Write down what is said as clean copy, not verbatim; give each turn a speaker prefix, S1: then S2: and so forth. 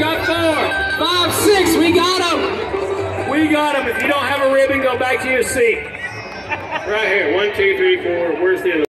S1: got 4, 5, 6. We got them.
S2: We got them. If you don't have a ribbon, go back to your seat. Right here. 1, 2, 3, 4. Where's the other?